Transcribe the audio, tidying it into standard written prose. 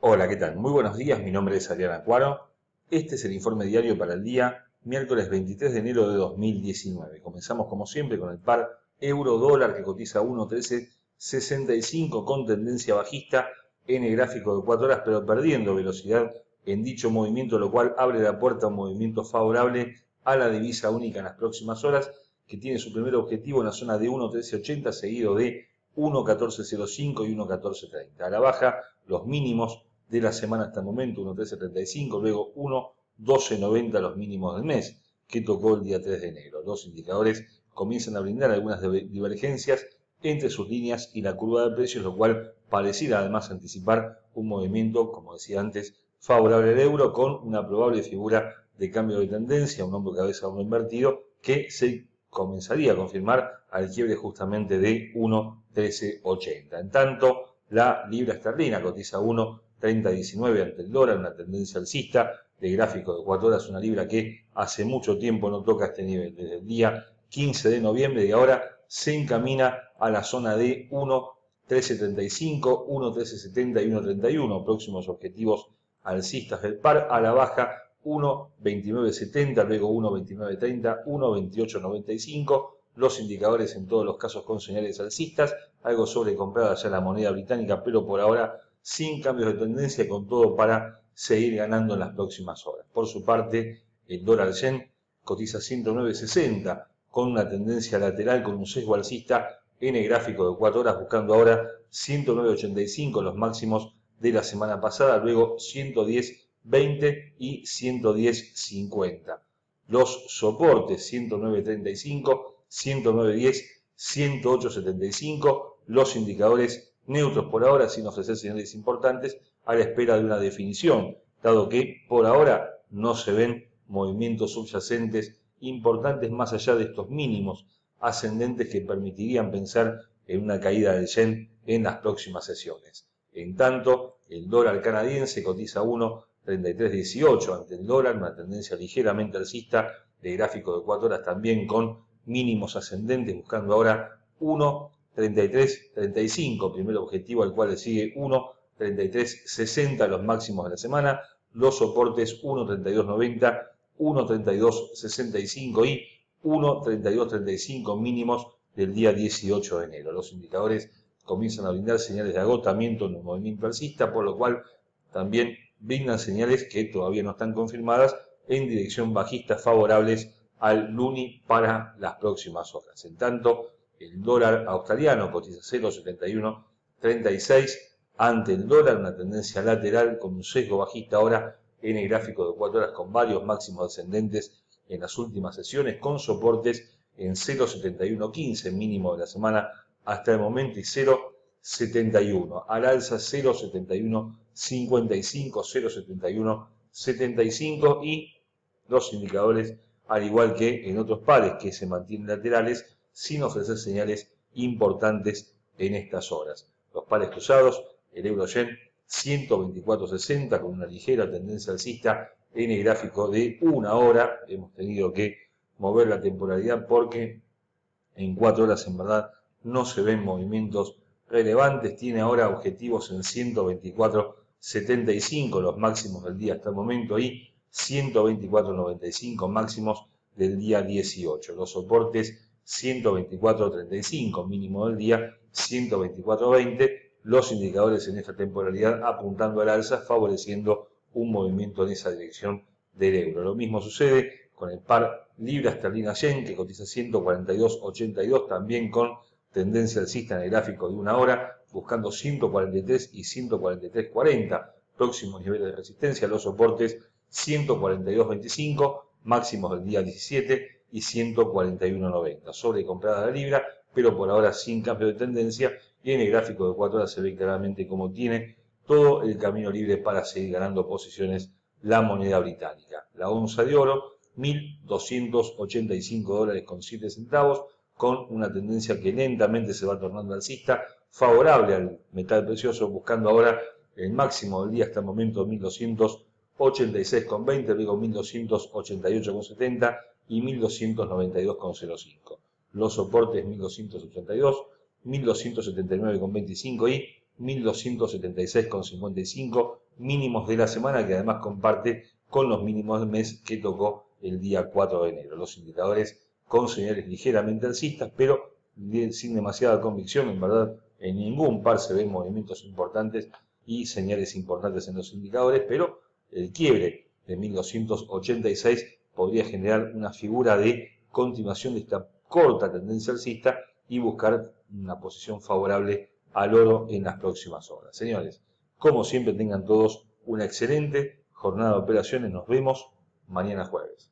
Hola, ¿qué tal? Muy buenos días, mi nombre es Adrián Acuaro. Este es el informe diario para el día miércoles 23 de enero de 2019. Comenzamos como siempre con el par euro-dólar que cotiza 1.1365 con tendencia bajista en el gráfico de 4 horas, pero perdiendo velocidad en dicho movimiento, lo cual abre la puerta a un movimiento favorable a la divisa única en las próximas horas, que tiene su primer objetivo en la zona de 1.1380, seguido de 1.1405 y 1.1430. A la baja, los mínimos de la semana hasta el momento, 1.1335, luego 1.1290 los mínimos del mes, que tocó el día 3 de enero. Los indicadores comienzan a brindar algunas divergencias entre sus líneas y la curva de precios, lo cual pareciera además anticipar un movimiento, como decía antes, favorable al euro, con una probable figura de cambio de tendencia, un hombro cabeza a hombro invertido, que se comenzaría a confirmar al quiebre justamente de 1.1380. En tanto, la libra esterlina cotiza 1.3019 ante el dólar, una tendencia alcista de gráfico de 4 horas, una libra que hace mucho tiempo no toca este nivel, desde el día 15 de noviembre, y ahora se encamina a la zona de 1.1335, 1.1370 y 1.31, próximos objetivos alcistas del par. A la baja 1.2970, luego 1.2930, 1.2895, los indicadores en todos los casos con señales alcistas, algo sobrecomprada ya la moneda británica, pero por ahora sin cambios de tendencia, con todo para seguir ganando en las próximas horas. Por su parte, el dólar yen cotiza 109.60 con una tendencia lateral, con un sesgo alcista en el gráfico de 4 horas, buscando ahora 109.85, los máximos de la semana pasada, luego 110.20 y 110.50. Los soportes 109.35, 109.10, 108.75, los indicadores neutros por ahora, sin ofrecer señales importantes, a la espera de una definición, dado que por ahora no se ven movimientos subyacentes importantes más allá de estos mínimos ascendentes que permitirían pensar en una caída del yen en las próximas sesiones. En tanto, el dólar canadiense cotiza 1.3318 ante el dólar, una tendencia ligeramente alcista de gráfico de 4 horas, también con mínimos ascendentes, buscando ahora 1.3335, primer objetivo al cual le sigue 1.3360, los máximos de la semana, los soportes 1.3290, 1.3265 y 1.3235 mínimos del día 18 de enero. Los indicadores comienzan a brindar señales de agotamiento en el movimiento alcista, por lo cual también brindan señales que todavía no están confirmadas en dirección bajista favorables al Luni para las próximas horas. En tanto, el dólar australiano cotiza 0.7136 ante el dólar, una tendencia lateral con un sesgo bajista ahora en el gráfico de 4 horas, con varios máximos ascendentes en las últimas sesiones, con soportes en 0.7115, mínimo de la semana hasta el momento, y 0.71. Al alza 0.7155, 0.7175, y los indicadores, al igual que en otros pares que se mantienen laterales, sin ofrecer señales importantes en estas horas. Los pares cruzados, el euro-yen 124.60 con una ligera tendencia alcista en el gráfico de una hora. Hemos tenido que mover la temporalidad porque en 4 horas en verdad no se ven movimientos relevantes. Tiene ahora objetivos en 124.75 los máximos del día hasta el momento y 124.95 máximos del día 18. Los soportes 124.35 mínimo del día, 124.20. Los indicadores en esta temporalidad apuntando al alza, favoreciendo un movimiento en esa dirección del euro. Lo mismo sucede con el par libra esterlina yen, que cotiza 142.82, también con tendencia alcista en el gráfico de una hora, buscando 143 y 143.40, próximos niveles de resistencia. Los soportes 142.25, máximos del día 17, y 141.90. Sobrecomprada la libra, pero por ahora sin cambio de tendencia, y en el gráfico de 4 horas se ve claramente cómo tiene todo el camino libre para seguir ganando posiciones la moneda británica. La onza de oro, 1.285 dólares con 7 centavos, con una tendencia que lentamente se va tornando alcista, favorable al metal precioso, buscando ahora el máximo del día hasta el momento 1.286,20, luego 1.288,70 y 1.292,05. Los soportes 1.282, 1.279,25 y 1.276,55, mínimos de la semana, que además comparte con los mínimos del mes que tocó el día 4 de enero. Los indicadores con señales ligeramente alcistas, pero sin demasiada convicción. En verdad, en ningún par se ven movimientos importantes y señales importantes en los indicadores, pero el quiebre de 1286 podría generar una figura de continuación de esta corta tendencia alcista y buscar una posición favorable al oro en las próximas horas. Señores, como siempre, tengan todos una excelente jornada de operaciones. Nos vemos mañana jueves.